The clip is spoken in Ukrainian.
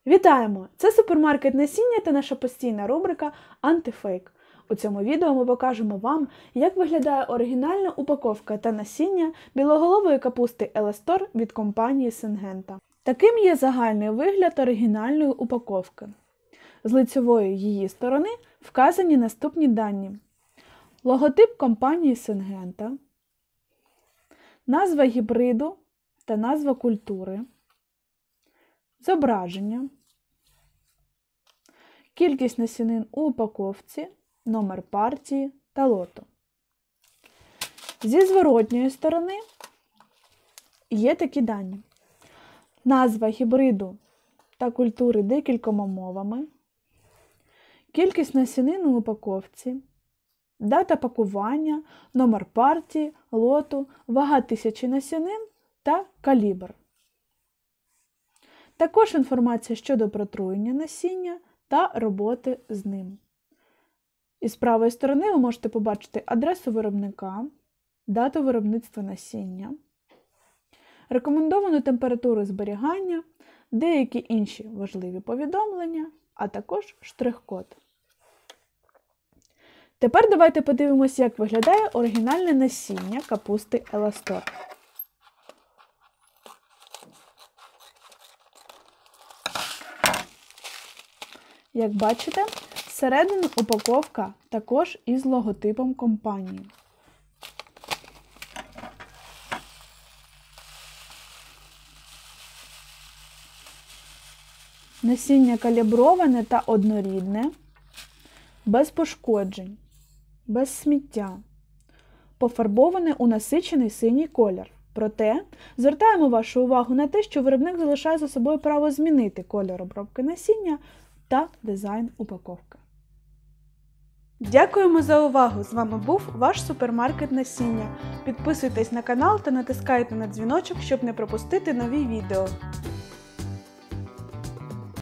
Вітаємо! Це супермаркет насіння та наша постійна рубрика «Антифейк». У цьому відео ми покажемо вам, як виглядає оригінальна упаковка та насіння білоголової капусти Еластор від компанії Сингента. Таким є загальний вигляд оригінальної упаковки. З лицевої її сторони вказані наступні дані. Логотип компанії Сингента, назва гібриду та назва культури, зображення, кількість насінин у упаковці, номер партії та лоту. Зі зворотньої сторони є такі дані. Назва гібриду та культури декількома мовами, кількість насінин у упаковці, дата пакування, номер партії, лоту, вага 1000 насінин та калібр. Також інформація щодо протруєння насіння та роботи з ним. Із правої сторони ви можете побачити адресу виробника, дату виробництва насіння, рекомендовану температуру зберігання, деякі інші важливі повідомлення, а також штрих-код. Тепер давайте подивимося, як виглядає оригінальне насіння капусти Еластор. Як бачите, всередину упаковка також із логотипом компанії. Насіння каліброване та однорідне, без пошкоджень, без сміття, пофарбоване у насичений синій колір. Проте, звертаємо вашу увагу на те, що виробник залишає за собою право змінити колір обробки насіння та дизайн упаковки. Дякуємо за увагу! З вами був ваш супермаркет насіння. Підписуйтесь на канал та натискайте на дзвіночок, щоб не пропустити нові відео.